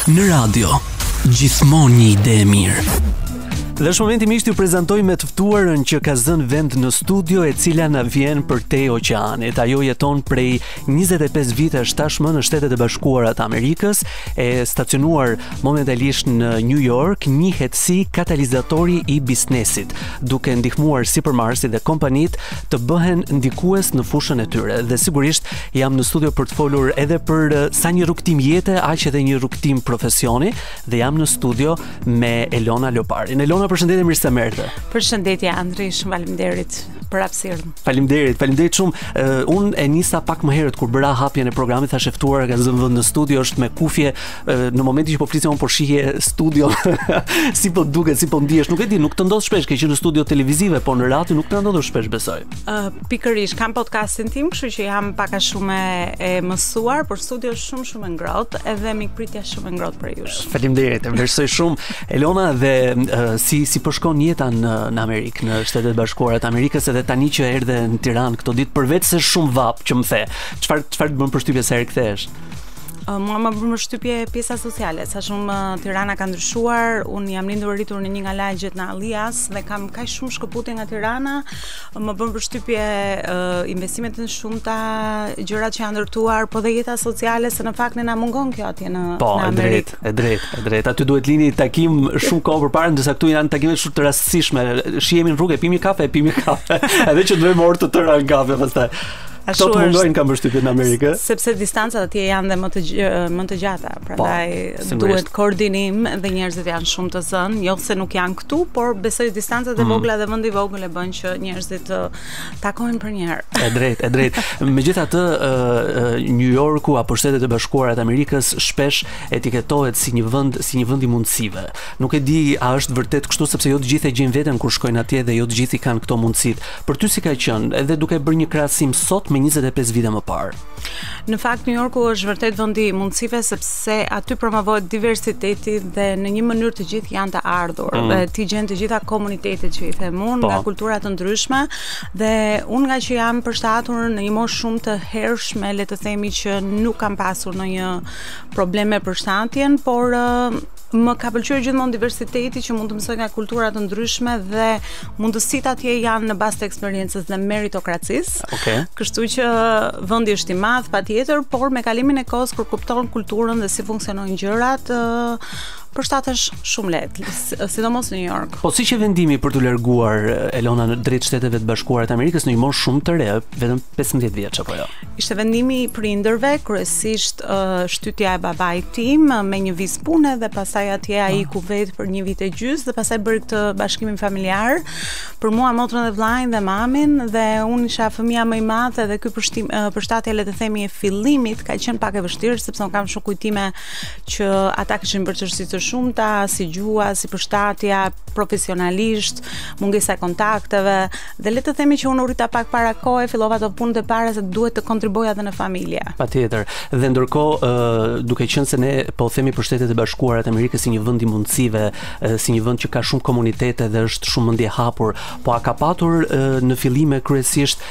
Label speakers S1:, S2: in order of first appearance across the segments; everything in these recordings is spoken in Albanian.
S1: Në radio, gjithmonë një ide e mirë.
S2: Dhe është momenti miq t'ju prezantoj me të ftuarën që ka zënë vend në studio, e cila na vjen për te oqeanit. Ajo jeton prej 25 vitesh tashmë në Shtetet e Bashkuara të Amerikës, e stacionuar momentalisht në New York, njihet si katalizatori i biznesit, duke ndihmuar sipërmarrësit dhe kompanitë të bëhen ndikues në fushën e tyre. Dhe sigurisht jam në studio për të folur edhe për sa një rrugtim jete, aq edhe një rrugtim profesioni, dhe jam në studio me Elona Lopari. Elona, përshëndetje, mirë se merrte.
S3: Përshëndetje Andri, shumë faleminderit për hapësirën.
S2: Faleminderit shumë. Unë e nisa pak më herët kur bëra hapjen e programit, thashë ftuara ka zënë vend në studio, është me kufje, në momentin që po flisem unë po shihje studio si po duket, si po ndihesh. Nuk e di, nuk të ndodh shpesh, ke qenë në studio televizive, po në radio nuk të ndodh shpesh, besoj.
S3: Pikërisht, kam podcastin tim, kështu që jam pak a shumë e mësuar, por studio është shumë e ngrohtë, edhe mikpritja shumë e ngrohtë për ju.
S2: Faleminderit, e vlerësoj shumë. Elona, dhe si po shkon jeta në Amerikë, në Shtetet e Bashkuara të Amerikës, edhe tani që erdhe në Tiranë këto ditë, përveç se shumë vap që më the, çfarë të bën përshtypje sa herë kthehesh?
S3: Mua më bën përshtypje pjesa sociale, sa shumë Tirana ka ndryshuar. Unë jam lindur e rritur në një nga lagjet në Allias dhe kam kaq shumë shkëputje nga Tirana. Më bën përshtypje investimet e shumta, gjërat që janë ndërtuar, po dhe jeta sociale, se në fakt ne na mungon kjo atje në Amerikë.
S2: Po, e drejt. Aty duhet lini takim shumë kohë përpara, ndërsa këtu janë takime shumë të rastësishme. Shihemi në rrugë, pimi kafe. Edhe që ndrojmë orë të tëra në kafe pastaj. Këto të mundojnë kam përshtypje në Amerikë.
S3: Sepse distancat atje janë dhe më të gjata, prandaj duhet koordinim dhe njerëzit janë shumë të zënë, jo se nuk janë këtu, por besoj distancat e vogla dhe vendi i vogël e bën që njerëzit takojnë për një herë.
S2: E drejt. Megjithatë, New Yorku apo Shtetet e Bashkuara të Amerikës shpesh etiketohet si një vend i mundësive. Nuk e di a është vërtet kështu, sepse jo të gjithë e gjejnë veten kur shkojnë atje dhe jo të gjithë kanë këto mundësitë. Për ty si ka qenë, edhe duke bërë një krahasim sot me 25 vite më parë?
S3: Në fakt, New Yorku është vërtet vendi i mundësive, sepse aty promovohet diversiteti dhe në një mënyrë të gjithë janë të ardhur. Dhe ti gjen të gjitha komunitetet që i them unë, nga kultura të ndryshme, dhe unë nga që jam përshtatur në një moshë shumë të hershme, le të themi që nuk kam pasur ndonjë problem me përshtatjen, por më ka pëlqyer gjithmonë diversiteti, që mund të mësoj nga kultura të ndryshme dhe mundësitë atje janë në bazë të eksperiencës dhe meritokracisë. Kështu që vendi është i madh patjetër, por me kalimin e kohës kur kupton kulturën dhe si funksionojnë gjërat, përshtatesh shumë lehtë, sidomos në New York.
S2: Po si që vendimi për të larguar, Elona, në drejt Shteteve të Bashkuara të Amerikës në një moshë shumë të re, vetëm 15 vjeç apo jo? Ishte
S3: vendimi i prindërve, kryesisht shtytja e babait tim me një vizë pune dhe pastaj atje ai ku vet për një vit e gjys dhe pastaj bëri këtë bashkimin familjar për mua, motrën dhe vllajin dhe mamin, dhe unë isha fëmia më i madh, dhe ky përshtatje, le të themi, e fillimit ka qenë pak e vështirë, sepse unë kam shumë kujtime që ata kishin bërë çështje të shumta, si gjuha, si përshtatja, profesionalisht, mungesa e kontakteve, dhe le të themi që unë u rrita pak para kohë, fillova të punët e para se duhet të kontribuoja edhe në familje.
S2: Patjetër. Dhe ndërkohë, duke qenë se ne po themi për Shtetet e Bashkuara të Amerikës si një vend i mundësive, si një vend që ka shumë komunitete dhe është shumë mendje hapur, po a ka patur në fillime kryesisht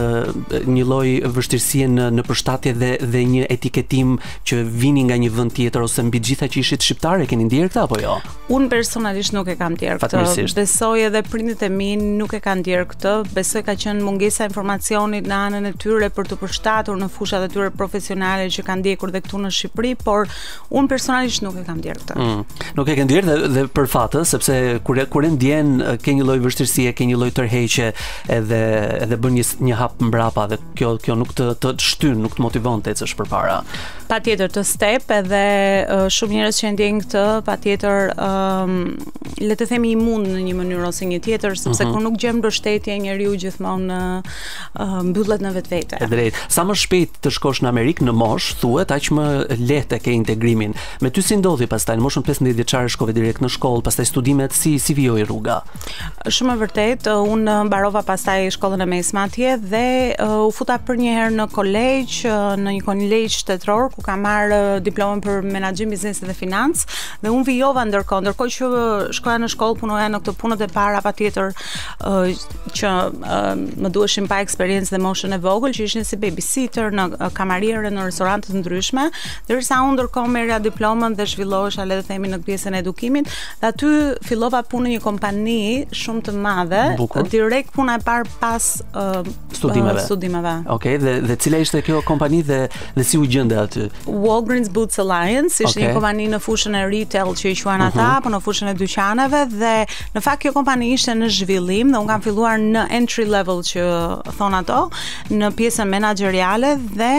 S2: një lloj vështirësie në përshtatje dhe një etiketim që vini nga një vend tjetër, ose mbi gjitha që ishit shqiptar, e keni ndjerë këtë apo jo?
S3: Unë personalisht nuk e kam ndjerë këtë. Besoj edhe prindit e mi nuk e kanë ndjerë këtë. Besoj ka qenë mungesa informacionit në anën e tyre për të përshtatur në fushat e tyre profesionale që kanë ndjekur dhe këtu në Shqipëri, por unë personalisht nuk e kam ndjerë këtë.
S2: Nuk e ke ndjerë dhe për fatë, sepse kur e ndjen ke një lloj vështirësie, ke një lloj tërheqje, edhe bën një hap mbrapa, dhe kjo nuk të shtyn, nuk të motivon të ecësh përpara.
S3: Patjetër të step, edhe shumë njerëz që ndjejnë këtë, patjetër le të themi i mund në një mënyrë ose një tjetër, sepse kur nuk gjen mbështetje, njeriu gjithmonë mbyllet në vetvete.
S2: E drejt. Sa më shpejt të shkosh në Amerikë në moshë, thuhet aq më lehtë ke integrimin. Me ty si ndodhi pastaj në moshën 15 vjeçare shkove direkt në shkollë, pastaj studimet si vijoi rruga?
S3: Shumë e vërtet, unë mbarova pastaj shkollën e mesme atje dhe u futa për një herë në kolegj, në një kolegj shtetëror ku kam marrë diplomën për menaxhim, biznes dhe financë, Dhe unë vijova ndërkohë që shkoja në shkollë, punoja në këtë punët e para, patjetër që më duheshin pa eksperiencë dhe moshën e vogël, që ishin si babysitter në kamarierë në restorante të ndryshme, derisa unë ndërkohë merrja diplomën dhe zhvillohesha, le të themi, në pjesën e edukimit, dhe aty fillova punë në një kompani shumë të madhe, direkt puna e parë pas studimeve.
S2: Okej, dhe cila ishte kjo kompani dhe si u gjende aty?
S3: Walgreens Boots Alliance, ishte një kompani në fushën e retail që i quajnë ata, apo në fushën e dyqaneve, dhe në fakt kjo kompani ishte në zhvillim dhe unë kam filluar në entry level që thon ato, në pjesën menaxheriale dhe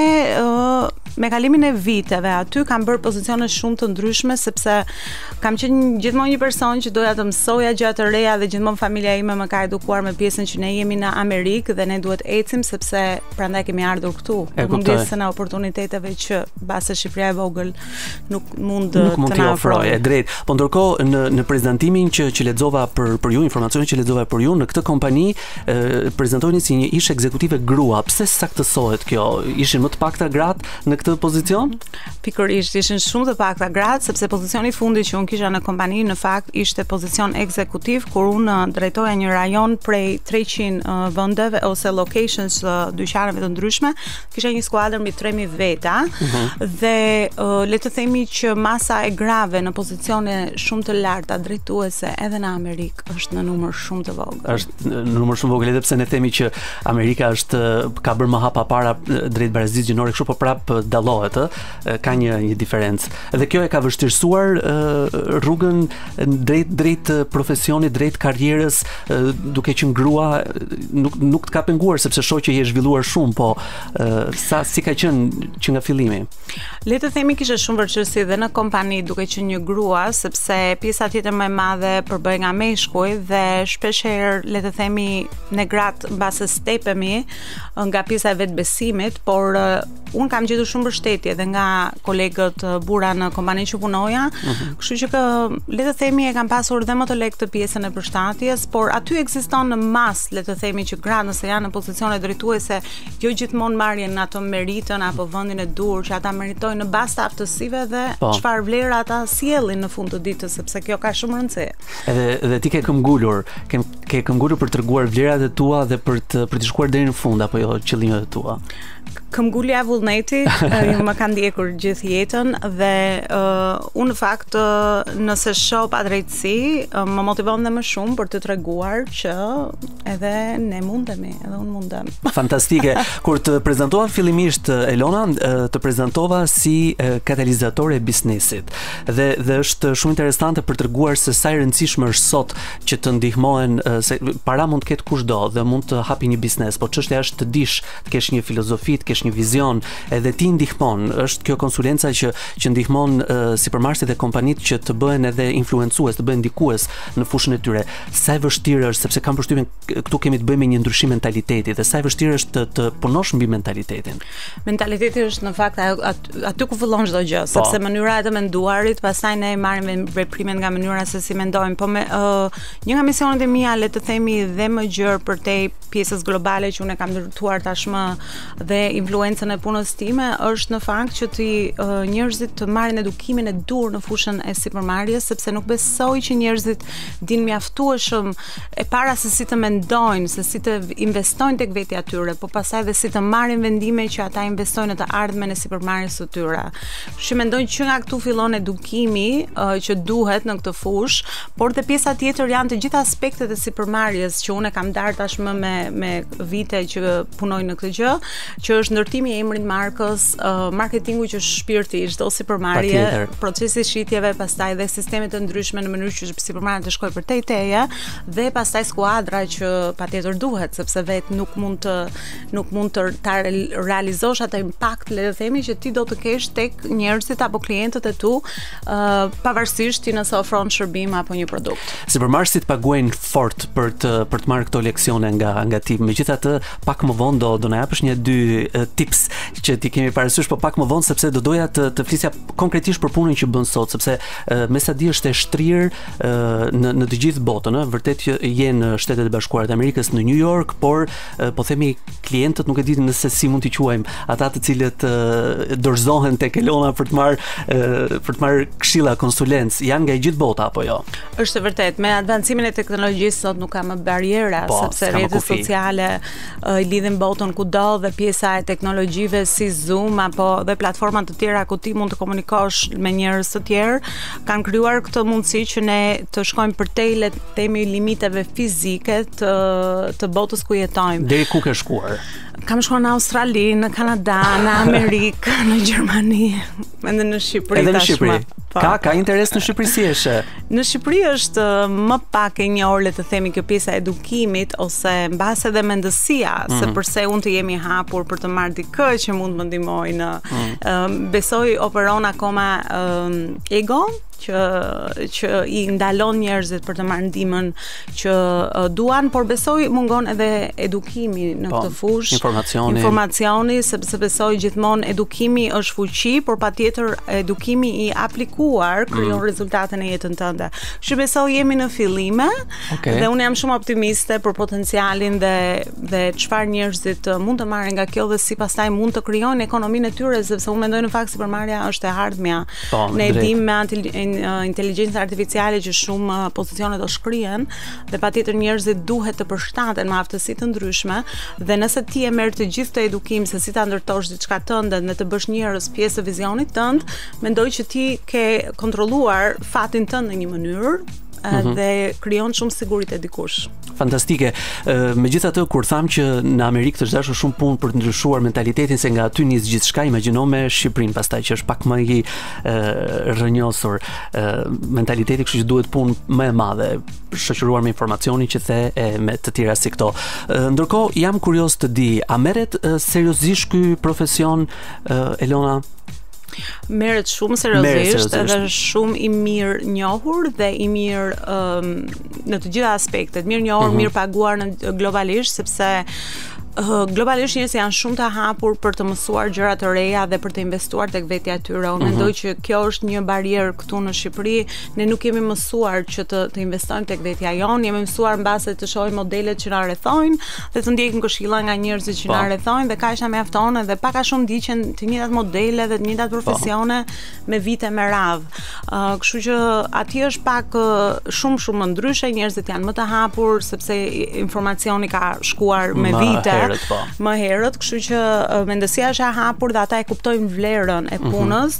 S3: me kalimin e viteve aty kam bërë pozicione shumë të ndryshme, sepse kam qenë gjithmonë një person që doja të mësoja gjëra të reja dhe gjithmonë familja ime më ka edukuar me pjesën që ne jemi në Amerikë dhe ne duhet ecim sepse prandaj kemi ardhur këtu. Mungesën e oportuniteteve që base Shqipëria e vogël nuk mund të na ofrojë.
S2: Drejt. Po ndërkohë në prezantimin që lexova për ju, informacionin që lexova për ju, në këtë kompani prezantoheni si një ish ekzekutive grua. Pse saktësohet kjo? Ishin më të pakta gratë në këtë pozicion?
S3: Pikërisht ishin shumë të pakta gratë, sepse pozicioni i fundit që unë kisha në kompani në fakt ishte pozicion ekzekutiv, kur unë drejtoja një rajon prej 300 vendeve ose locations dyqaneve të ndryshme, kisha një skuadër mbi 3000 veta dhe le të themi që masa e grave në pozicione shumë të larta drejtuese edhe në Amerikë është në numër shumë të vogël.
S2: Është në numër shumë vogël, edhe pse ne themi që Amerika ka bërë më hapa para drejt barazisë gjinore, kështu po prap dallohet, ka një diferencë. Dhe kjo e ka vështirësuar rrugën drejt profesionit, drejt karrierës, duke qenë grua, nuk të ka penguar sepse shoh që je zhvilluar shumë, po si ka qenë që nga fillimi?
S3: Le të themi kisha shumë vërtetësi dhe në kompani duke qenë një grua, sepse pjesa tjetër më e madhe përbëhet nga meshkuj dhe shpesh herë le të themi ne gratë mbase stepemi nga pjesa e vetbesimit, por unë kam gjetur shumë mbështetje dhe nga kolegët burra në kompaninë që punoja, kështu që le të themi e kam pasur dhe më të lehtë pjesën e përshtatjes, por aty ekziston në mas, le të themi që gratë nëse janë në pozicione drejtuese, jo gjithmonë marrin ato meritën apo vendin e dur që ata meritojnë në bazë të aftësive dhe çfarë vlera ata sjellin në fund të ditës, sepse kjo ka shumë rëndësi.
S2: Edhe ti ke këmbgulur për treguar vlerat e tua dhe për të shkuar deri në fund apo jo qëllimet e tua?
S3: Këmbgulja e vullneti më ka ndjekur gjithë jetën dhe unë në fakt nëse shoh padrejtësi më motivon dhe më shumë për të treguar që edhe ne mundemi, edhe unë mundem.
S2: Fantastike. Kur të prezantova fillimisht Elona, të prezantova si katalizatore e biznesit. Dhe është shumë interesante për treguar se sa e rëndësishme është sot që të ndihmohen, se para mund të ketë kushdo dhe mund të hapi një biznes, por çështja është të dish, të kesh një filozofi, të kesh një vizion, edhe ti ndihmon. Është kjo konsulenca që ndihmon sipërmarrësit e kompanitë që të bëhen edhe influencues, të bëhen ndikues në fushën e tyre. Sa e vështirë është, sepse kam përshtypjen këtu kemi të bëjmë me një ndryshim mentaliteti, dhe sa e vështirë është të punosh mbi mentalitetin.
S3: Mentaliteti është në fakt aty ku fillon çdo gjë, sepse mënyra e të menduarit, pastaj ne marrim veprimet nga mënyra se si mendojmë. Po një nga misionet e mia, le të themi dhe më gjerë përtej pjesës globale që unë kam ndërtuar tashmë dhe influencën e punës time, është në fakt që njerëzit të marrin edukimin e dur në fushën e sipërmarrjes, sepse nuk besoj që njerëzit dinë mjaftueshëm e para se si të mendojnë, se si të investojnë tek vetja e tyre, po pastaj dhe si të marrin vendime që ata investojnë në të ardhmen e sipërmarrjes së tyre. Kështu mendoj që nga këtu fillon edukimi që duhet në këtë fushë, por te pjesa tjetër janë të gjitha aspektet e sipërmarrjes që unë kam darë tashmë me vite që punoj në këtë gjë, që është ndërtimi i emrit markës, marketingu që është shpirti i çdo sipërmarrje, procesi i shitjeve, pastaj dhe sistemet të ndryshme në mënyrë që sipërmarrja të shkojë përtej teje, dhe pastaj skuadra që patjetër duhet, sepse vetë nuk mund të ta realizosh atë impakt, le të themi, që ti do të kesh tek njerëzit apo klientët e tu, pavarësisht ti nëse ofron shërbim apo një produkt.
S2: Sipërmarrësit paguajnë fort për të marrë këto leksione nga ti. Megjithatë, pak më vonë do na japësh një dy tips që ti kemi parasysh, po pak më vonë sepse do doja të flisja konkretisht për punën që bën sot, sepse me sa di është e shtrirë në të gjithë botën, vërtet që je në Shtetet e Bashkuara të Amerikës, në New York, por po themi klientët nuk e di nëse si mund t'i quajmë, ata të cilët dorëzohen tek Elona për të marrë këshilla, konsulencë, janë nga gjithë bota apo jo?
S3: Është vërtet, me advancimin e teknologjisë sot nuk ka më barriera, sepse rrjetet sociale i lidhin botën kudo dhe pjesa e teknologjive si Zoom apo dhe platforma të tjera ku ti mund të komunikosh me njerëz të tjerë kanë krijuar këtë mundësi që ne të shkojmë përtej le të themi limiteve fizike të botës ku jetojmë.
S2: Deri ku ke shkuar?
S3: Kam shkuar në Australi, në Kanada, në Amerikë, në Gjermani, edhe në Shqipëri.
S2: Edhe në Shqipëri. Ka interes në Shqipëri si është?
S3: Në Shqipëri është më pak e njohur, le të themi, kjo pjesa e edukimit ose mbas edhe mendësia se përse unë të jemi hapur për të marrë dikë që mund më ndihmoj në besoj operon akoma ego që i ndalon njerëzit për të marrë ndihmën që duan, por besoj mungon edhe edukimi në këtë fushë, informacioni, sepse besoj gjithmonë edukimi është fuqi, por patjetër edukimi i aplikuar krijon rezultate në jetën tënde. Kështu besoj jemi në fillime dhe unë jam shumë optimiste për potencialin dhe çfarë njerëzit mund të marrin nga kjo dhe si pastaj mund të krijojnë ekonominë e tyre, sepse unë mendoj në fakt sipërmarrja është e ardhmja. Ne dimë me inteligjencë artificiale që shumë pozicione do shkrihen dhe patjetër njerëzit duhet të përshtaten me aftësi të ndryshme dhe nëse ti e merr të gjithë të edukim se si ta ndërtosh diçka tënde dhe të bësh njerëz pjesë e vizionit tënd, mendoj që ti ke kontrolluar fatin tënd në një mënyrë dhe krijon shumë siguri te dikush.
S2: Fantastike. Megjithatë, kur tham që në Amerikë të dashur shumë punë për të ndryshuar mentalitetin se nga aty nis gjithçka, imagjino me Shqipërinë pastaj që është pak më i rrënjosur mentaliteti, kështu që duhet punë më e madhe, shoqëruar me informacionin që the me të tjera si këto. Ndërkohë jam kurioz të di, a merret seriozisht ky profesion, Elona?
S3: Merret shumë seriozisht, edhe shumë i mirë njohur dhe i mirë në të gjitha aspektet, mirë njohur, mirë paguar globalisht, sepse globalisht njerëzit janë shumë të hapur për të mësuar gjëra të reja dhe për të investuar tek vetja e tyre. Unë mendoj që kjo është një barierë këtu në Shqipëri. Ne nuk jemi mësuar që të investojmë tek vetja jonë, jemi mësuar mbase të shohim modelet që na rrethojnë dhe të ndjekim këshilla nga njerëzit që na rrethojnë dhe kaq na mjafton edhe pak a shumë ndiqen të njëjtat modele dhe të njëjtat profesione me vite me radhë. Kështu që aty është pak shumë më ndryshe, njerëzit janë më të hapur sepse informacioni ka shkuar me vite. Më herët, kështu që mendësia është e hapur dhe ata e kuptojnë vlerën e punës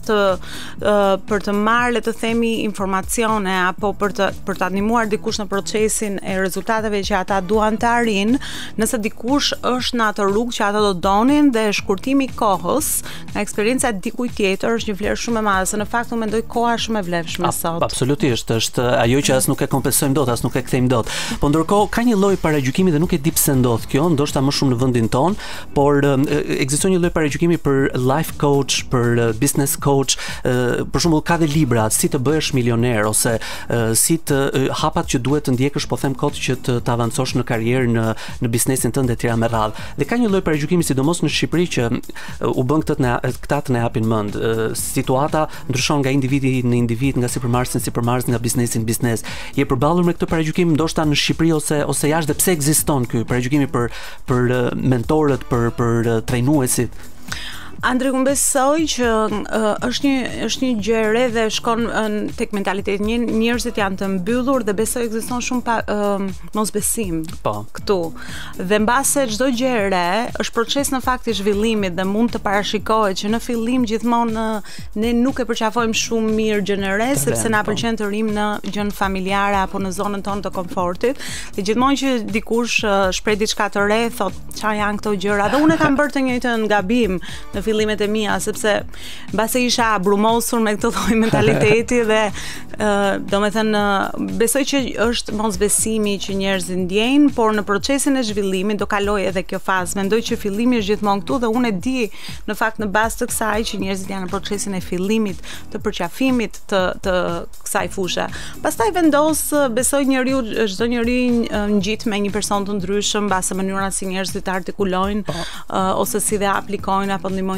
S3: për të marrë, le të themi, informacione apo për të ndihmuar dikush në procesin e rezultateve që ata duan të arrijnë, nëse dikush është në atë rrugë që ata do donin dhe shkurtimi i kohës nga eksperjenca e dikujt tjetër është një vlerë shumë e madhe, se në fakt unë mendoj koha shumë e vlefshme sot.
S2: Absolutisht, është ajo që as nuk e kompensojmë dot, as nuk e kthejmë dot. Po ndërkohë ka një lloj paragjykimi dhe nuk e di pse ndodh kjo, ndoshta më shumë në vendin ton, por ekziston një lloj paragjykimi për life coach, për business coach, për shembull ka dhe libra si të bëhesh milioner ose si të hapat që duhet të ndjekësh, po them kot që të avancosh në karrierë në biznesin tënd etj me radhë. Dhe ka një lloj paragjykimi sidomos në Shqipëri që u bën këta të na japin mend. Situata ndryshon nga individi në individ, nga sipërmarrësi në sipërmarrës, nga biznesi në biznes. Je përballur me këtë paragjykim ndoshta në Shqipëri ose jashtë, dhe pse ekziston ky paragjykimi për mentorët, për trajnuesit?
S3: Andre, unë besoj që është një gjë e re dhe shkon tek mentaliteti. Njerëzit janë të mbyllur dhe besoj ekziston shumë mosbesim këtu. Dhe mbase çdo gjë e re është proces në fakt i zhvillimit dhe mund të parashikohet që në fillim gjithmonë ne nuk e përqafojmë shumë mirë gjën e re sepse na pëlqen të rrim në gjën familjare apo në zonën tonë të komfortit. Dhe gjithmonë që dikush shpreh diçka të re, thot çfarë janë këto gjëra. Dhe unë kam bërë të njëjtën gabim në fillimet e mia, sepse mbase isha brumosur me këtë lloj mentaliteti dhe domethënë besoj që është mosbesimi që njerëzit ndjejnë, por në procesin e zhvillimit do kaloj edhe kjo fazë. Mendoj që fillimi është gjithmonë këtu dhe unë e di në fakt në bazë të kësaj që njerëzit janë në procesin e fillimit të përqafimit të kësaj fushë. Pastaj vendos, besoj çdo njeri ngjit me një person të ndryshëm, mbase mënyra si njerëzit artikulojnë ose si dhe aplikojnë apo ndihmojnë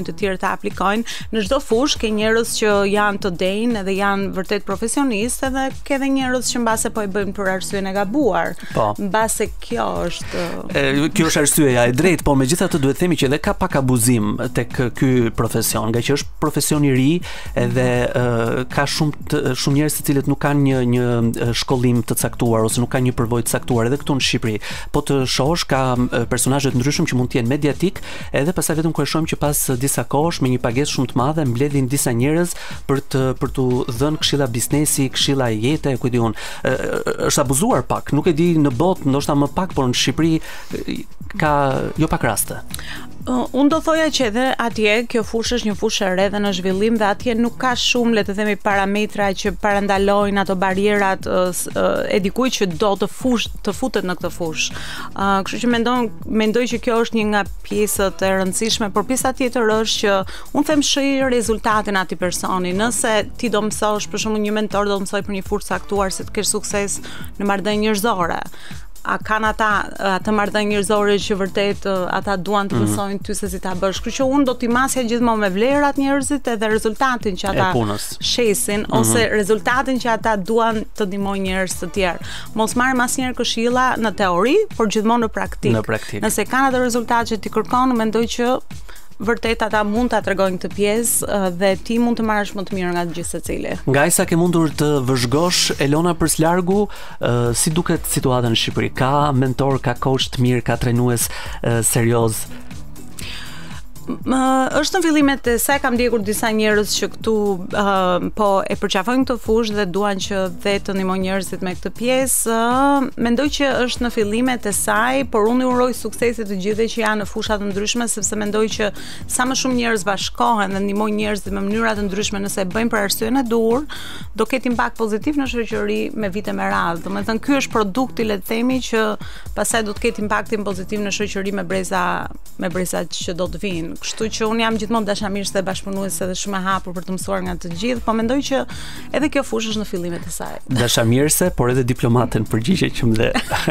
S3: aplikojnë, të tjerë të aplikojnë. Në çdo fushë ke njerëz që janë të denjë edhe janë vërtet profesionistë dhe ke edhe njerëz që mbase po e bëjnë për arsyeën e gabuar. Mbase kjo është
S2: arsyeja e drejtë, po megjithatë duhet themi që edhe ka pak abuzim tek ky profesion, nga që është profesion i ri edhe ka shumë njerëz të cilët nuk kanë një shkollim të caktuar ose nuk kanë një përvojë të caktuar edhe këtu në Shqipëri. Po të shohësh ka personazhe të ndryshëm që mund të jenë mediatik, edhe pastaj vetëm kur e shohim që pas disa kohësh me një pagesë shumë të madhe mbledhin disa njerëz për t'u dhënë këshilla biznesi, këshilla jete, ku di unë. Është abuzuar pak, nuk e di në botë, ndoshta më pak, por në Shqipëri ka jo pak raste.
S3: Unë do thoja që edhe atje kjo fushë është një fushë e re dhe në zhvillim dhe atje nuk ka shumë, le të themi, parametra që parandalojnë ato barierat e dikujt që do të futet në këtë fushë. Kështu që mendoj që kjo është një nga pjesët e rëndësishme, por pjesa tjetër është që unë them shih rezultatin atij personi. Nëse ti do mësosh, për shembull, një mentor do mësoj për një fushë caktuar se të kesh sukses në marrëdhënie njerëzore. A kanë atë marrëdhënie njerëzore që vërtet ata duan të mësojnë ty se si ta bësh. Kështu që unë do t'i masja gjithmonë me vlerat njerëzit edhe rezultatin që ata shesin ose rezultatin që ata duan të ndihmojnë njerëz të tjerë. Mos marrim asnjëherë këshilla në teori, por gjithmonë në praktik. Nëse kanë ato rezultate që ti kërkon, mendoj që vërtet ata mund ta tregojnë këtë pjesë dhe ti mund të marrësh më të mirë nga gjithë secili.
S2: Nga sa ke mundur të vëzhgosh, Elona, për s'largu, si duket situata në Shqipëri? Ka mentor, ka coach të mirë, ka trajnues serioz?
S3: Është në fillimet e saj kam ndjekur disa njerëz që këtu po e përqafojnë këtë fushë dhe duan që dhe të ndihmojnë njerëzit me këtë pjesë. Mendoj që është në fillimet e saj, por unë i uroj suksesit të gjithëve që janë në fusha të ndryshme, sepse mendoj që sa më shumë njerëz bashkohen dhe ndihmojnë njerëzit me mënyra të ndryshme, nëse e bëjnë për arsyeën e duhur, do ketë impakt pozitiv në shoqëri me vite me radhë. Domethënë ky është produkti, le të themi, që pastaj do të ketë impaktin pozitiv në shoqëri me brezat që do të vinë. Kështu që unë jam gjithmonë dashamirëse dhe bashkëpunuese dhe shumë e hapur për të mësuar nga të gjithë, po mendoj që edhe kjo fushë është në fillimet e saj.
S2: Dashamirëse, por edhe diplomate në përgjigje që më dhe.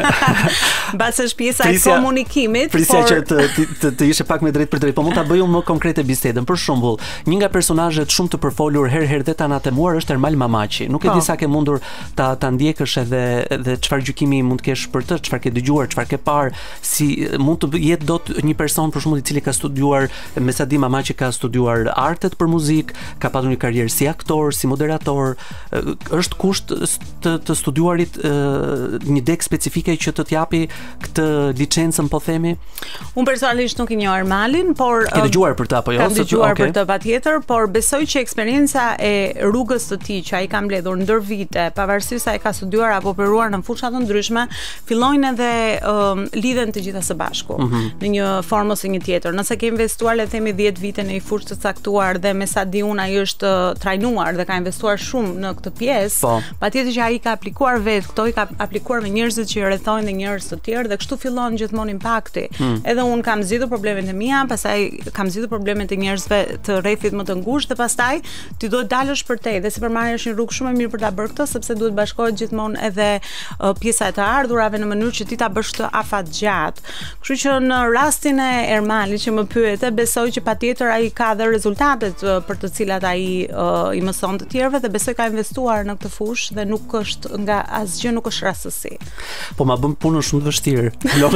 S3: Mbase është pjesa e komunikimit.
S2: Prisja që të ishe pak me drejt për drejt, po mund ta bëju më konkrete bisedën. Për shembull, një nga personazhet shumë të përfolur herë dhe të anatemuar është Ermal Mamaçi. Nuk e di sa ke mundur ta ndjekësh edhe çfarë gjykimi mund të kesh për të, çfarë ke dëgjuar, çfarë ke parë, si mund të jetë dot një person për shembull i cili ka studiuar, me sa di Mamaçi ka studiuar artet për muzikë, ka patur një karrierë si aktor, si moderator. Është kusht të studiuarit një dek specifike që të t'japi këtë licencën, po themi?
S3: Unë personalisht nuk i njoh Ermalin, por
S2: ke dëgjuar për ta apo jo?
S3: Kam dëgjuar për të patjetër, por besoj që eksperjenca e rrugës së tij që ai ka mbledhur ndër vite, pavarësisht se ai ka studiuar apo operuar në fusha të ndryshme, fillojnë edhe lidhen të gjitha së bashku në një formë ose një tjetër. Nëse ke investuar, le të themi, 10 vite në një fushë të caktuar dhe me sa di unë ai është trajnuar dhe ka investuar shumë në këtë pjesë, patjetër që ai ka aplikuar vetë këto, i ka aplikuar me njerëzit që i rrethojnë dhe njerëz të tjerë dhe kështu fillon gjithmonë impakti. Edhe unë kam zgjidhur problemet e mia, pastaj kam zgjidhur problemet e njerëzve të rrethit më të ngushtë dhe pastaj ti duhet dalësh për te dhe sipërmarrja është një rrugë shumë e mirë për ta bërë këtë, sepse duhet bashkohet gjithmonë edhe pjesa e të ardhurave në mënyrë që ti ta bësh të afatgjatë. Kështu që në rastin e Ermalit që më pyete, besoj që patjetër ai ka dhe rezultatet për të cilat ai i mëson të tjerëve dhe besoj ka investuar në këtë fushë dhe nuk është nga asgjë nuk është rastësi.
S2: Po ma bën punën shumë të vështirë.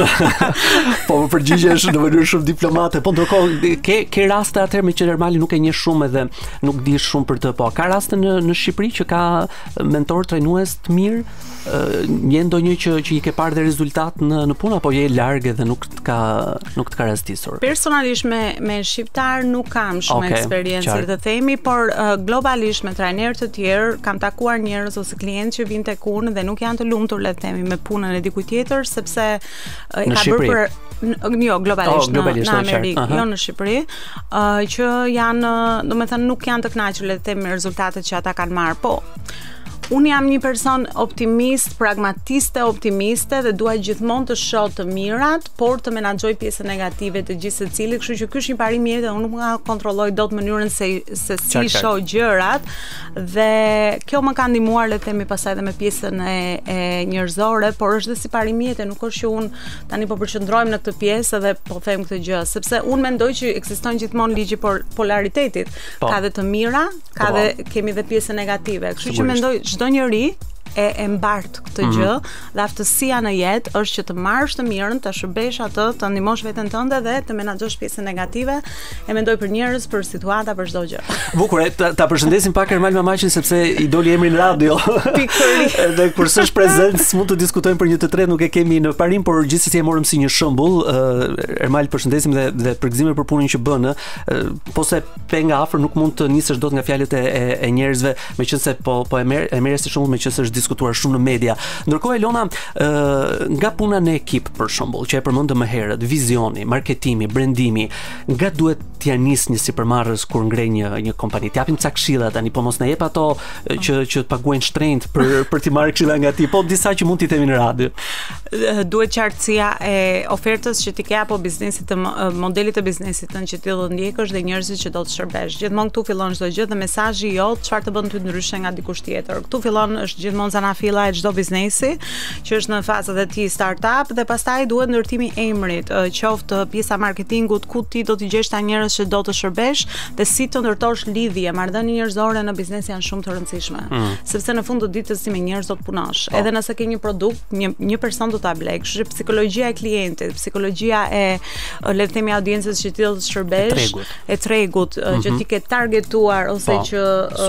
S2: Po më përgjigjesh në mënyrë shumë diplomate. Po ndërkohë ke raste atëherë me që Ermali nuk e njeh shumë edhe nuk di shumë për të. Po ka raste në Shqipëri që ka mentor trajnues të mirë? Je ndonjë që i ke parë dhe rezultat në punë apo je larg edhe nuk të ka rastisur?
S3: Personalisht me shqiptar nuk kam shumë eksperiencë të themi, por globalisht me trajnerë të tjerë kam takuar njerëz ose klientë që vinë tek unë dhe nuk janë të lumtur, le të themi, me punën e dikujt tjetër, sepse e ka bërë për jo, globalisht në Amerikë, jo në Shqipëri, që janë, domethënë nuk janë të kënaqur, le të themi, me rezultatet që ata kanë marrë. Po Unë jam një person optimist, pragmatiste, optimiste dhe dua gjithmonë të shoh të mirat, por të menaxhoj pjesën negative të gjithë secilit, kështu që ky është një parim i jetë, unë nuk kontrolloj dot mënyrën se si shoh gjërat dhe kjo më ka ndihmuar le të themi pastaj edhe me pjesën e njerëzore, por është dhe si parim i jetë, nuk është që unë tani po përqendrohem në këtë pjesë dhe po them këtë gjë, sepse unë mendoj që ekziston gjithmonë ligji polaritetit. Ka dhe të mira, ka dhe kemi dhe pjesën negative. Kështu që mendoj çdo njeri e mbart këtë gjë dhe aftësia në jetë është që të marrësh të mirën, të shërbesh atë, të ndihmosh veten tënde dhe të menaxhosh pjesën negative. E mendoj për njerëz, për situata, për çdo gjë.
S2: Bukur, ta përshëndesim pak Ermal Mamaqin sepse i doli emri në radio.
S3: Pikërisht.
S2: Dhe kur s'është prezent, mund të diskutojmë për një të tretë, nuk e kemi në parim, por gjithsesi e morëm si një shembull. Ermal, përshëndesim dhe përgëzime për punën që bën. Po se pe nga afër nuk mund të nisesh dot nga fjalët e njerëzve, meqense po e merr si shembull meqense është diskutuar shumë në media. Ndërkohë Elona, nga puna në ekip për shembull, që e përmendëm më herët, vizioni, marketimi, brandimi, nga duhet t'ja nis një sipërmarrës kur ngrej një kompani. T'japim ca këshilla tani, po mos na jep ato që të paguajnë shtrenjtë për t'i marrë këshilla nga ti, po disa që mund t'i themi në radio.
S3: Duhet qartësia e ofertës që ti ke apo biznesit të modelit të biznesit tënd që ti do të ndjekësh dhe njerëzit që do të shërbesh. Gjithmonë këtu fillon çdo gjë dhe mesazhi jot çfarë të bën ty ndryshe nga dikush tjetër. Këtu fillon është gjithmonë zanafilla e çdo biznesi që është në fazën e tij startup dhe pastaj duhet ndërtimi i emrit, qoftë pjesa marketingut ku ti do të gjesh ta njerëz që do të shërbesh dhe si të ndërtosh lidhje, marrëdhënie njerëzore në biznes janë shumë të rëndësishme, sepse në fund të ditës si me njerëz do të punosh. Edhe nëse ke një produkt, një person do ta blej. Kështu që psikologjia e klientit, psikologjia e le të themi audiencës që ti do të shërbesh, e tregut që ti ke targetuar ose që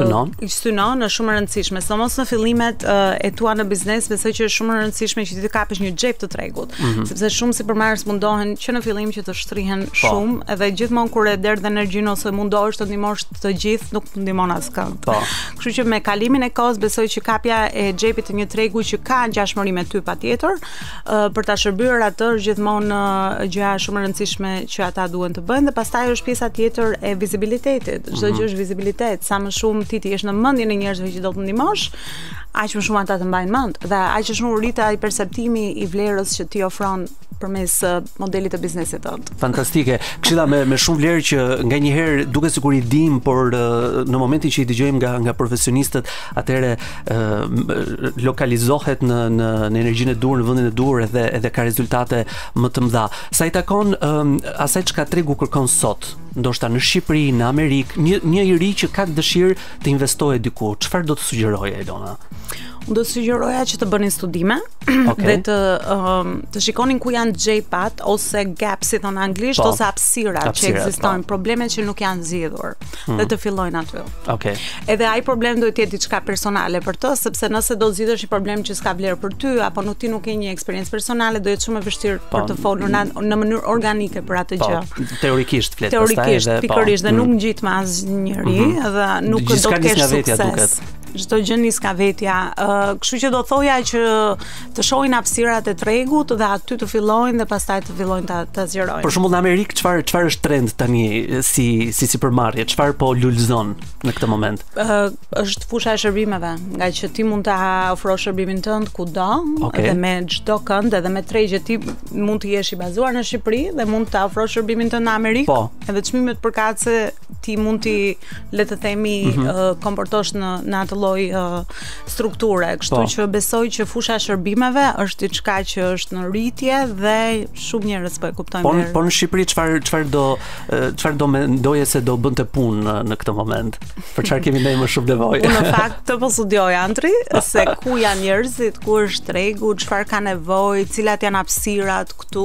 S3: synon është shumë e rëndësishme. Sidomos në fillimet e tua në biznes, besoj që është shumë e rëndësishme që ti të kapësh një xhep të tregut, sepse shumë sipërmarrës mundohen që në fillim që të shtrihen shumë, edhe gjithmonë kur e der dhe energjinë ose mundohesh të ndihmosh të gjithë, nuk ndihmon askënd. Kështu që me kalimin e kohës besoj që kapja e xhepit të një tregu që ka ngjashmëri me ty patjetër, për ta shërbyer atë është gjithmonë gjëja shumë e rëndësishme që ata duhen të bëjnë dhe pastaj është pjesa tjetër e vizibilitetit. Çdo gjë është vizibilitet. Sa më shumë ti jesh në mendjen e njerëzve që do të ndihmosh, aq më shumë ata të mbajnë mend dhe aq më shumë rrit ai perceptimi i vlerës që ti ofron përmes modelit të biznesit tënd.
S2: Fantastike. Këshilla me shumë vlerë që nganjëherë duket sikur i dim, por në momentin që i dëgjojmë nga profesionistët, atëherë lokalizohet në energjinë e dur, në vendin e dur edhe ka rezultate më të mëdha. Sa i takon asaj çka tregu kërkon sot, ndoshta në Shqipëri, në Amerikë, një i ri që ka dëshirë të investojë diku, çfarë do të sugjeroje Elona?
S3: Unë do të sugjeroja që të bënin studime dhe të shikonin ku janë xhepat ose gaps, si thon anglisht, ose hapësirat që ekzistojnë, problemet që nuk janë zgjidhur dhe të fillojnë aty. Edhe ai problem duhet të jetë diçka personale për të, sepse nëse do zgjidhësh një problem që s'ka vlerë për ty apo nuk ti nuk ke një eksperiencë personale, do jetë shumë e vështirë për të folur në mënyrë organike për atë gjë.
S2: Teorikisht flet
S3: pastaj. Teorikisht, pikërisht, dhe nuk ngjit me asnjëri dhe nuk do të kesh sukses. Çdo gjë nis nga vetja. Kështu që do thoja që të shohin hapësirat e tregut dhe aty të fillojnë dhe pastaj të fillojnë ta zgjerojnë.
S2: Për shembull në Amerikë çfarë është trend tani si përmarrje? Çfarë po lulëzon në këtë moment?
S3: Është fusha e shërbimeve, nga që ti mund ta ofrosh shërbimin tënd kudo dhe me çdo kënd edhe me tregje ti mund të jesh i bazuar në Shqipëri dhe mund ta ofrosh shërbimin tënd në Amerikë. Edhe çmimet përkatëse ti mund ti le të themi komportosh në atë lloj strukture, kështu që besoj që fusha e shërbimeve është diçka që është në rritje dhe shumë njerëz po e kuptojnë.
S2: Po në Shqipëri çfarë do mendoje se do bënte punë në këtë moment? Për çfarë kemi ne më shumë nevojë?
S3: Unë në fakt të po studioj Antri se ku janë njerëzit, ku është tregu, çfarë ka nevojë, cilat janë hapësirat këtu.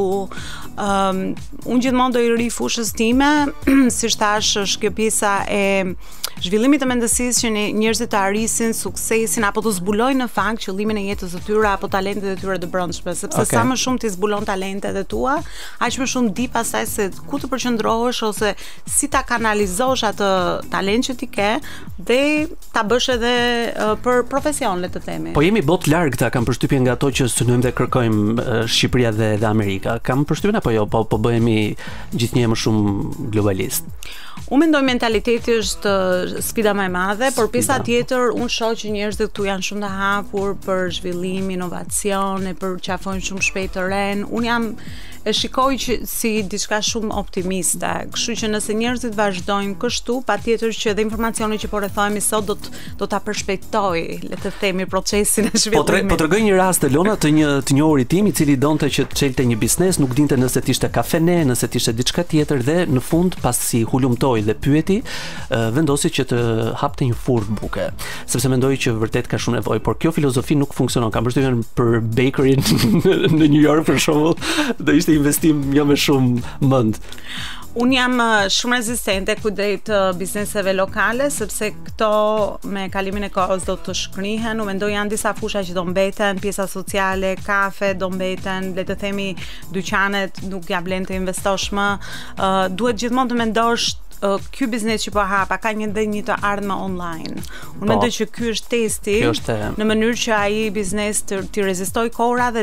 S3: Unë gjithmonë do i ri fushës time, si thash, është kjo pjesa e zhvillimit të mendësisë që njerëzit të arrisin suksesin apo të zbulojnë në fakt qëllimin e jetës së tyre apo talentet e tyre të brendshme, sepse sa më shumë ti zbulon talentet e tua, aq më shumë di pastaj se ku të përqendrohesh ose si ta kanalizosh atë talent që ti ke dhe ta bësh edhe për profesion, le të themi.
S2: Po jemi botë larg, kam përshtypjen nga ato që synojmë dhe kërkojmë Shqipëria dhe Amerika. Kam përshtypjen apo jo, po bëhemi gjithnjë më shumë globalist.
S3: Unë mendoj mentaliteti është sfida më e madhe, por pjesa tjetër unë shoh që njerëzit këtu janë shumë të hapur për zhvillim, inovacion, për qafojnë shumë shpejt të ren. Unë jam e shikoj që si diçka shumë optimiste. Kështu që nëse njerëzit vazhdojnë kështu, patjetër që dhe informacioni që po rrethohemi sot do ta përshpejtoj, le të themi, procesin e zhvillimit.
S2: Po tregoj një rast, Elona, të një njohurit tim i cili donte që të çelte një biznes, nuk dinte nëse t'ishte kafene, nëse t'ishte diçka tjetër, dhe në fund pasi hulumtoi dhe pyeti, vendosi që të hapte një furrë buke, sepse mendoi që vërtet ka shumë nevojë, por kjo filozofi nuk funksionon. Kam përshtypjen për bakery në New York për shembull, do ishte investim jo me shumë mend.
S3: Unë jam shumë rezistente kundrejt bizneseve lokale, sepse këto me kalimin e kohës do të shkrihen. Unë mendoj janë disa fusha që do mbeten, pjesa sociale, kafe do mbeten, le të themi dyqanet nuk ja blen të investosh më. Duhet gjithmonë të mendosh ky biznes që po hapa ka një të ardhme online. Unë mendoj që ky është testi në mënyrë që ai biznes të rezistoj kohrave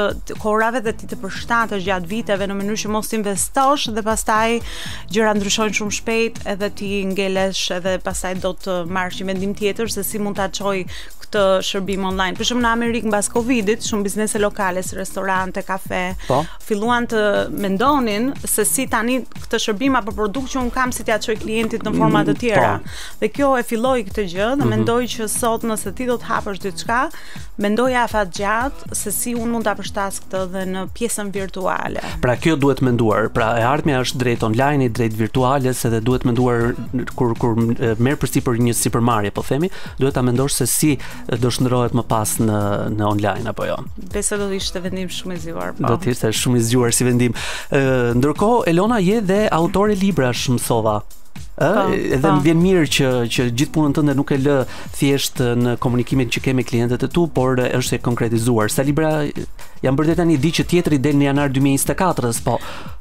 S3: dhe ti të përshtatesh gjatë viteve, në mënyrë që mos investosh dhe pastaj gjëra ndryshojnë shumë shpejt edhe ti ngelesh edhe pastaj do të marrësh një mendim tjetër se si mund ta çoj këtë shërbim online. Për shembull në Amerikë mbas Covidit, shumë biznese lokale si restorante, kafe, filluan të mendonin se si tani këtë shërbim apo produkt që un kam si t'ia çoj klientit në forma të tjera. Dhe kjo e filloi këtë gjë dhe mendoj që sot nëse ti do të hapësh diçka, mendoja afatgjatë se si un mund ta përshtas këtë dhe në pjesën virtuale.
S2: Pra kjo duhet menduar. Pra e ardhmja është drejt online, drejt virtuales, edhe duhet menduar kur merr përsipër një sipërmarrje, po themi, duhet ta mendosh se si do shndrohet më pas në online apo jo.
S3: Besoj do të ishte vendim shumë i zgjuar, po.
S2: Do të ishte shumë i zgjuar si vendim. Ndërkohë Elona je dhe autore librash, mësova. Edhe më vjen mirë që gjithë punën tënde nuk e lë thjesht në komunikimin që ke me klientët e tu, por është e konkretizuar. Sa libra janë bërë tani, di që tjetri del në janar 2024-s, po.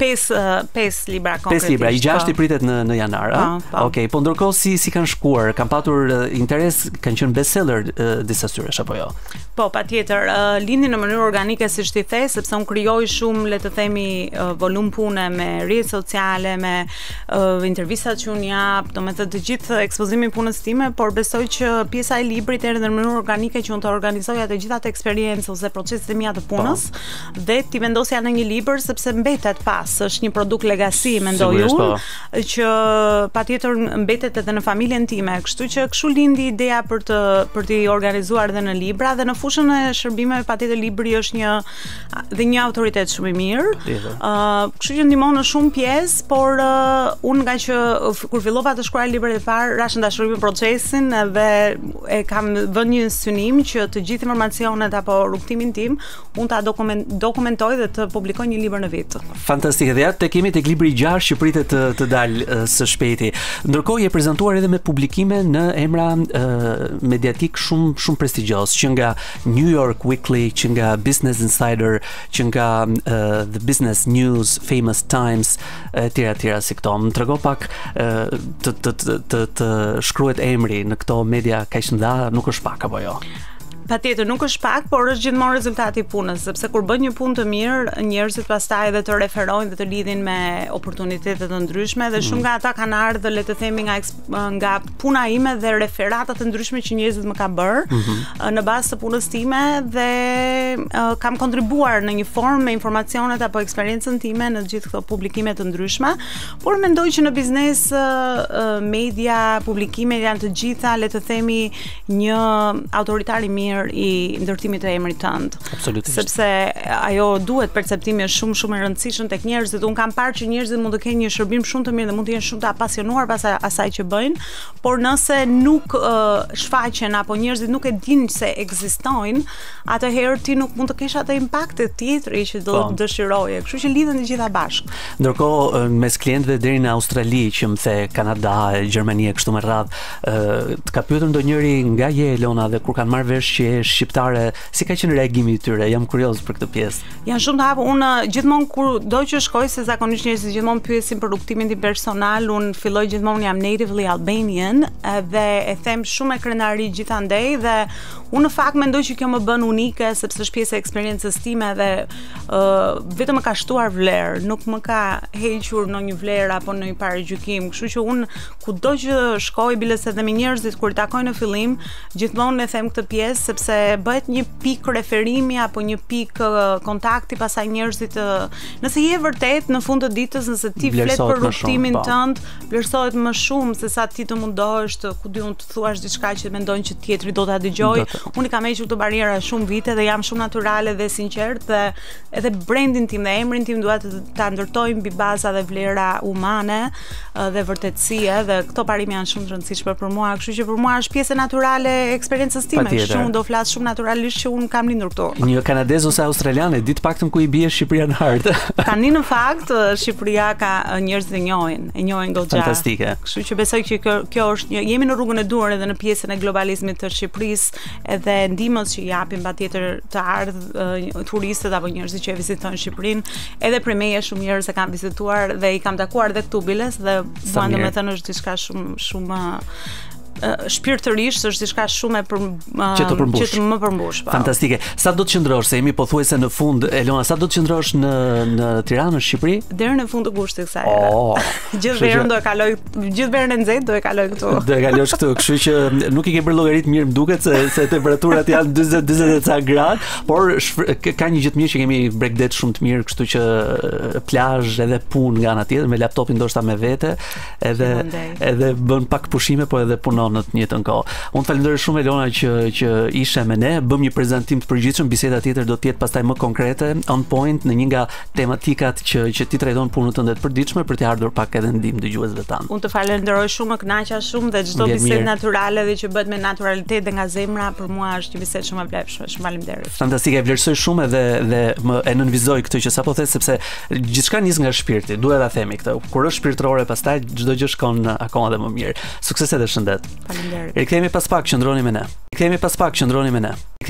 S3: 5 libra konkretisht.
S2: 5 libra, i 6 i pritet në janar, Okej, po ndërkohë si kanë shkuar? Kanë patur interes, kanë qenë bestseller disa syresh apo jo?
S3: Po, patjetër, lindin në mënyrë organike siç ti the, sepse unë krijoj shumë, le të themi, volum pune me rrjetet sociale, me intervistat që unë jap, domethënë të gjithë ekspozimin punës time, por besoj që pjesa e librit erdhi në mënyrë organike që unë të organizoja të gjitha ato eksperiencë ose proceset e mia të punës, dhe ti vendosja në një libër sepse mbetet pas, është një produkt legacy, mendoj unë, që patjetër mbetet edhe në familjen time, kështu që kështu lindi ideja për të organizuar edhe në libra, dhe në fushën e shërbimeve patjetër libri është një autoritet shumë i mirë. Kështu që ndihmon në shumë pjesë, por unë nga që kur fillova të shkruaj librat e parë, rashën ta shkruaj procesin dhe e kam vënë një synim që të gjithë informacionet apo rrugtimin tim unë ta dokumentoj dhe të publikoj një libër në vit.
S2: Fantastike. Dhe ja tek kemi tek libri i 6 që pritet të dalë së shpejti. Ndërkohë je prezantuar edhe me publikime në emra mediatik shumë prestigjioz, që nga New York Weekly, që nga Business Insider, që nga The Business News, Famous Times, tjera si këto. Më trego pak të shkruhet emri në këto media kaq të mëdha, nuk është pak apo jo?
S3: Patjetër nuk është pak, por është gjithmonë rezultati i punës, sepse kur bën një punë të mirë, njerëzit pastaj edhe të referojnë dhe të lidhin me oportunitete të ndryshme, dhe shumë nga ata kanë ardhur, le të themi, nga puna ime dhe referata të ndryshme që njerëzit më kanë bërë në bazë të punës time, dhe kam kontribuar në një formë me informacionet apo eksperiencën time në gjithë këto publikime të ndryshme, por mendoj që në biznes media, publikimet janë të gjitha, le të themi, një autoritar i mirë i ndërtimit të emrit tënd.
S2: Absolutisht.
S3: Sepse ajo duhet perceptimi është shumë e rëndësishëm tek njerëzit. Un kam parë që njerëzit mund të kenë një shërbim shumë të mirë dhe mund të jenë shumë të apasionuar pas asaj që bëjnë, por nëse nuk shfaqen apo njerëzit nuk e dinë se ekzistojnë, atëherë ti nuk mund të kesh atë impaktin tjetër që do dëshiroje. Kështu që lidhen të gjitha bashkë.
S2: Ndërkohë mes klientëve deri në Australi, që më the Kanada, Gjermani kështu me radhë, të ka pyetur ndonjëri nga je Elona dhe kur kanë marrë vesh që shqiptare, si ka qenë reagimi i tyre? Jam kurioz për këtë pjesë.
S3: Janë shumë të hapur. Unë gjithmonë kur do që shkoj, se zakonisht njerëzit gjithmonë pyesin për rrugtimin tim personal, unë filloj gjithmonë jam natively Albanian dhe e them shumë me krenari gjithandej dhe unë në fakt mendoj që kjo më bën unike sepse është pjesë e eksperiencës time dhe vetëm më ka shtuar vlerë, nuk më ka hequr në një vlerë apo në një paragjykim. Kështu që unë kudo që shkoj, biles edhe me njerëzit kur takoj në fillim, gjithmonë e them këtë pjesë sepse bëhet një pikë referimi apo një pikë kontakti pasaj njerëzit. Nëse je vërtet në fund të ditës, nëse ti flet për rrugtimin tënd, vlerësohet më shumë se sa ti të mundohesh të të thuash diçka që mendon që tjetri do ta dëgjojë. Unë kam hequr këtë barriera shumë vite dhe jam shumë natyrale dhe sinqert dhe edhe brandin tim dhe emrin tim dua ta ndërtoj mbi baza dhe vlera umane dhe vërtetësie dhe këto parime janë shumë të rëndësishme për mua, kështu që për mua është pjesë natyrale e eksperiencës time. Shumë do flas shumë natyralisht që unë kam lindur këtu.
S2: Një kanadez ose australiane, di të paktën ku i bie Shqipëria në hartë.
S3: Tani në fakt Shqipëria ka njerëz që e njohin goxha.
S2: Fantastike.
S3: Kështu që besoj që kjo është jemi në rrugën e duhur edhe në pjesën e globalizmit të Shqipërisë edhe ndihmës që japin patjetër të ardh turistët apo njerëzit që e vizitojnë Shqipërinë, edhe për meje shumë njerëz e kanë vizituar dhe i kam takuar edhe këtu biles dhe domethënë është diçka shumë shpirtërisht, është diçka shumë që të më përmbush.
S2: Fantastike. Sa do të qëndrosh, se jemi pothuajse në fund, Elona, sa do të qëndrosh në Tiranë, në Shqipëri?
S3: Deri në fund të gushtit kësaj. Gjithë verën do e kaloj, gjithë verën e nxehtë do e kaloj këtu.
S2: Do e kalosh këtu, kështu që nuk i ke bërë llogarit mirë, më duket se temperaturat janë 40 ca gradë, por ka një gjë të mirë që kemi bregdet shumë të mirë, kështu që plazh edhe punë nga ana tjetër, me laptopin ndoshta me vete, edhe bën pak pushime, po edhe punon në të njëjtën kohë. Unë falenderoj shumë Elona që ishe me ne, bëm një prezantim të përgjithshëm, biseda tjetër do të jetë pastaj më konkrete, on point në një nga tematikat që ti trajton punën tënde të përditshme për të ardhur pak edhe ndihmë dëgjuesve tanë.
S3: Unë të falenderoj shumë, më kënaqa shumë dhe çdo bisedë natyrale dhe që bëhet me naturalitet dhe nga zemra për mua është një bisedë shumë e vlefshme. Shumë faleminderit.
S2: Fantastike, e vlerësoj shumë dhe më e nënvizoj këtë që sapo the sepse gjithçka nis nga shpirti, duhet ta themi këtë. Kur është shpirtërore pastaj çdo gjë shkon akoma edhe më mirë. Sukses edhe shëndet.
S3: Faleminderit.
S2: Rikthehemi pas pak, qëndroni me ne.